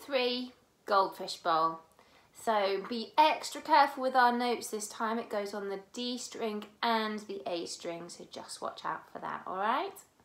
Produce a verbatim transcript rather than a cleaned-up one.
three, Goldfish Bowl. So be extra careful with our notes this time. It goes on the D string and the A string, so just watch out for that, all right?